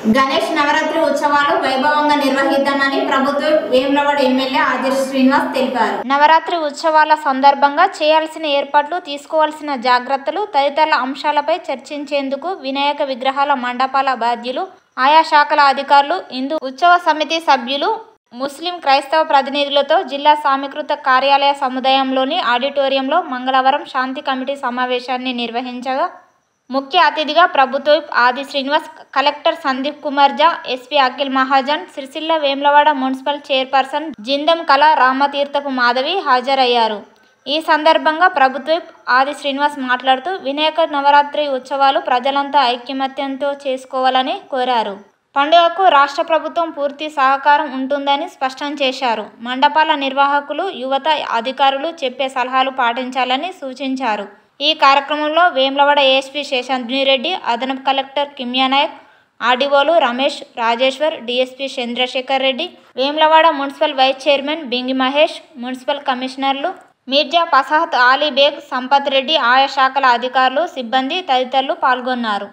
గణేష్ నవరాత్రి ఉత్సవాలు వైభవంగా నిర్వహిద్దామని ప్రభుత్వ వేములవాడ ఎమ్మెల్యే ఆదిర్ శ్రీనివాస్ తెలిపారు. నవరాత్రి ఉత్సవాల సందర్భంగా చేయాల్సిన ఏర్పాట్లు, తీసుకోవాల్సిన జాగ్రత్తలు తదితర అంశాలపై చర్చించేందుకు వినాయక విగ్రహాల మండపాల బాధ్యులు, ఆయా శాఖల అధికారులు, హిందూ ఉత్సవ సమితి సభ్యులు, ముస్లిం క్రైస్తవ ప్రతినిధులతో జిల్లా సమీకృత కార్యాలయ సముదాయంలోని ఆడిటోరియంలో మంగళవారం శాంతి కమిటీ సమావేశాన్ని నిర్వహించగా ముఖ్య అతిథిగా ప్రభుత్వ ఆది Srinivas, collector Sandeep Kumar Jha, SP Akhil Mahajan, Sircilla Vemulawada municipal chairperson Jindam Kala Ramatheerthapu Madhavi హాజరయ్యారు. ఈ సందర్భంగా ప్రభుత్వ ఆది శ్రీనివాస్ మాట్లాడుతూ వినాయక నవరాత్రి ఉత్సవాలు ప్రజలంతా ఐకమత్యంతో చేసుకోవాలని కోరారు. పండుగకు రాష్ట్ర ప్రభుత్వం పూర్తి సహకారం ఉంటుందని స్పష్టం చేశారు. మండపాల నిర్వాహకులు, యువత, అధికారులు చెప్పే సలహాలు పాటించాలని సూచించారు. ఈ కార్యక్రమంలో వేములవాడ ఏఎస్పీ శేషాద్రిరెడ్డి, అదనపు కలెక్టర్ కిమ్యా నాయక్, ఆర్డీఓలు Ramesh, Rajeshwar, DSP Chandrashekar Reddy, Vemulawada municipal vice chairman Bingi Mahesh, municipal కమిషనర్లు మీర్జా ఫసాహత్ ఆలీ బేగ్, సంపత్ రెడ్డి, ఆయా శాఖల అధికారులు, సిబ్బంది తదితరులు పాల్గొన్నారు.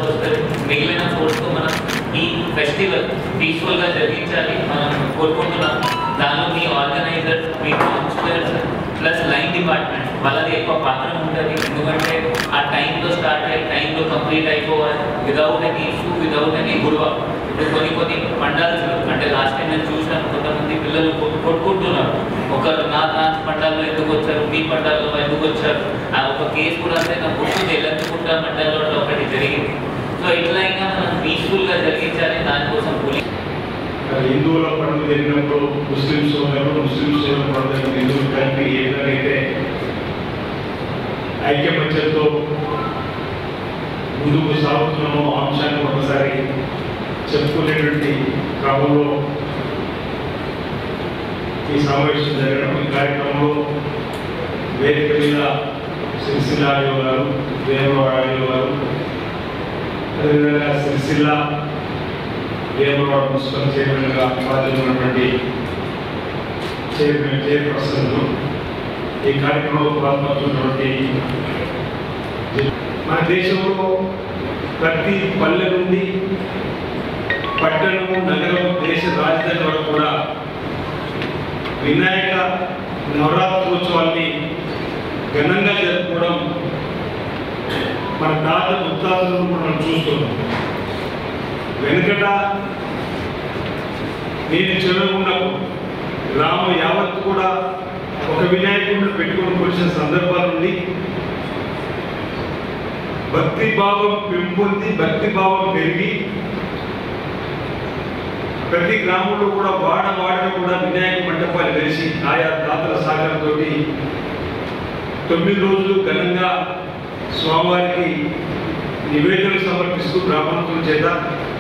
ఈ ఫెస్టివల్ పీస్ఫుల్గా జరిగించాలి మనం కోరుకుంటున్నాం. దానిలో మీ ఆర్గనైజర్, మీ కౌన్సిలర్స్ ప్లస్ లైన్ డిపార్ట్మెంట్ వాళ్ళది ఎక్కువ పాత్ర ఉంటుంది. ఎందుకంటే ఆ టైంలో స్టార్ట్ అయ్యి టైంలో కంప్లీట్ అయిపోవాలి, without any issue, without any గొడవ. ఇప్పుడు కొన్ని పండాలు అంటే లాస్ట్ టైం నేను చూసాను, కొంతమంది పిల్లలు కొట్టుకుంటున్నారు. ఒకరు నా పండాల్లో ఎందుకు వచ్చారు, మీ పండాల్లో ఎందుకు వచ్చారు. ఆ ఒక కేసు కూడా అంటే నాకు గుర్తుంది, ఎల్లెత్తుకుంట పండాల్లో ఒకటి జరిగింది. సో ఇట్లా ఇంకా మనం పీస్ఫుల్గా జరిగించాలి. దానికోసం హిందువుల పండుగ జరిగినప్పుడు ముస్లింస్ పండుగ హిందువులు కలిపి ఏదైతే ఐక్యమత్యంతో ముందుకు సాగుతున్నామో అంశాన్ని ఒకసారి చెప్పుకునేటువంటి క్రమంలో ఈ సమావేశం జరగడం. ఈ కార్యక్రమంలో వేదిక మీద సిరిసిల్ల ఆడియో గారు, వేములవాడ ఆడియో గారు, అదేవిధంగా సిరిసిల్ల వేములవాడ మున్సిపల్ చైర్మన్గా బాధ్యతటువంటి చైర్పర్సన్లు, ఈ కార్యక్రమంలో పాల్పడుతున్నటువంటి మన దేశంలో ప్రతి పల్లె నుండి పట్టణము, నగరం, దేశ రాజధాని వరకు కూడా వినాయక నవరాత్రోత్సవాన్ని ఘనంగా జరుపుకోవడం మన తాత ముత్తాతలను మనం చూస్తున్నాం. వెనుకట నేను చిన్నప్పుడు గ్రామం యావత్తు కూడా ఒక వినాయకుడిని పెట్టుకొని వచ్చిన సందర్భాల నుండి భక్తి భావం పెంపొంది, భక్తి భావం పెరిగి ప్రతి గ్రామంలో కూడా వాడలో కూడా వినాయక మండపాలు వెలిసి ఆయా దాతల సహకారంతో 9 రోజులు ఘనంగా స్వామివారికి నివేదనలు సమర్పిస్తూ బ్రాహ్మణుల చేత